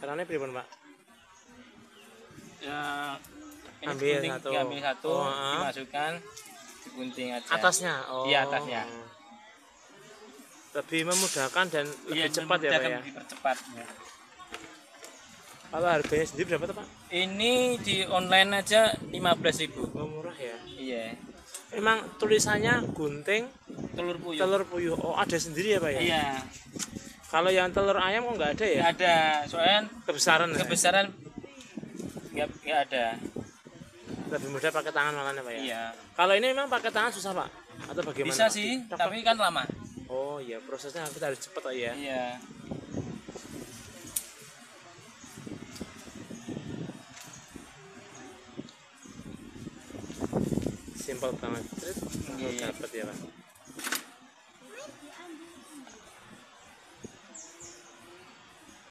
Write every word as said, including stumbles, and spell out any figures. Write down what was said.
Caranya pripun, Pak? Ya, ini Ambil digunting, satu. diambil satu, Oh, ah. dimasukkan, digunting aja. Atasnya. Oh. Iya, atasnya. Lebih memudahkan dan lebih Iya, cepat ya, Pak ya. lebih percepat. Ya. Kalau harganya sendiri berapa tuh, Pak? Ini di online aja lima belas ribu. Oh, murah ya. Iya. Memang tulisannya gunting Telur puyuh. telur puyuh. Oh, ada sendiri ya, Pak ya? Iya. Kalau yang telur ayam kok nggak ada ya? Nggak ada, soalnya Kebesaran. kebesaran nggak nggak ada. Ya? Lebih mudah pakai tangan malah Pak ya? Iya. Kalau ini memang pakai tangan susah, Pak? Atau bagaimana? Bisa sih, Tok, tapi kan lama. Oh iya, prosesnya kita harus cepat, Pak ya. Iya. Simpel banget. Terus Iya. dapat ya, Pak.